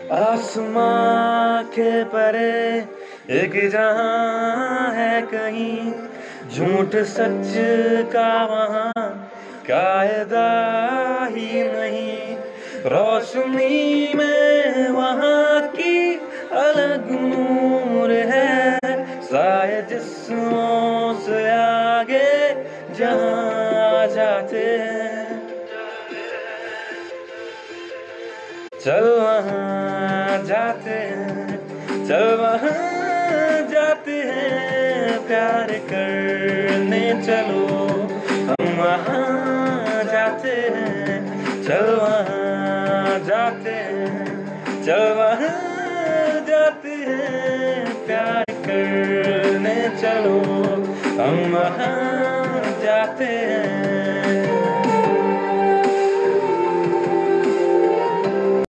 आसमां के परे एक जहां है कहीं, झूठ सच का वहां कायदा ही नहीं। रोशनी में वहां की अलग नूर है, शायद जिस्मों से आगे जहां जाते हैं। चल वहाँ जाते हैं, चल वहाँ जाते हैं, प्यार करने चलो हम वहाँ जाते हैं। चल वहाँ जाते हैं, चल वहाँ जाते हैं, प्यार करने चलो हम वहाँ जाते हैं।